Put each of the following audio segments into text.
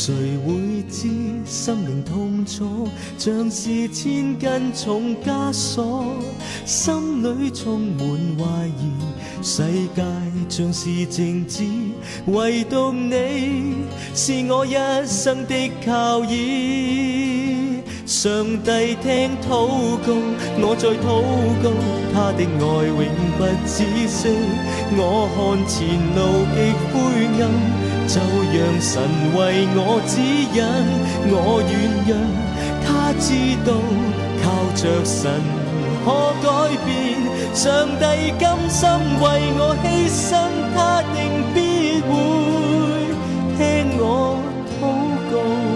谁会知生命痛楚像是千斤重枷锁，心里充满怀疑，世界像是静止，唯独你是我一生的靠依。上帝聽禱告，我在禱告，他的愛永不止息。我看前路極灰暗，就讓神為我指引。我軟弱，他知道，靠着神可改變。上帝甘心為我犧牲，他定必會聽我禱告。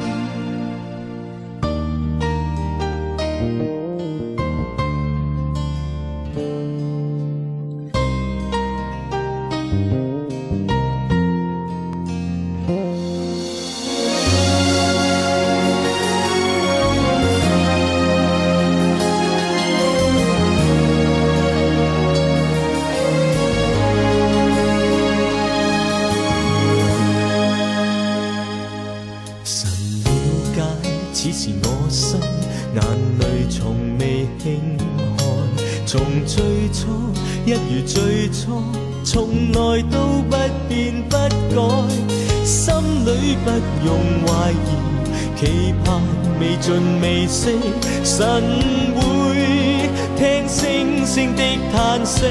此時我心眼淚從未輕看，從最初一如最初，從來都不變不改，心裏不用懷疑，期盼未盡未息，神會聽星星的嘆息。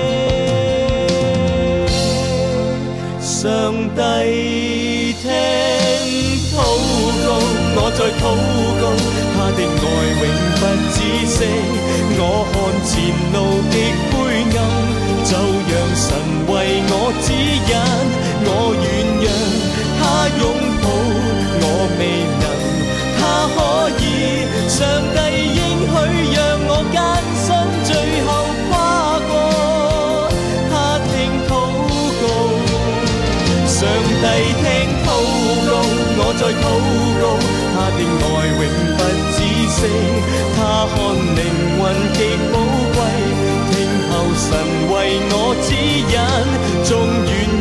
上帝聽禱告，我在禱告，他的愛永不止息。我看前路極灰暗，就讓神為我指引。我軟弱，他擁抱，我未能，他可以。上帝應許讓我艱辛最後跨過，他聽禱告。上帝聽禱告，我在禱告，他的愛永不止息。他看靈魂極寶貴，聽候神為我指引。縱願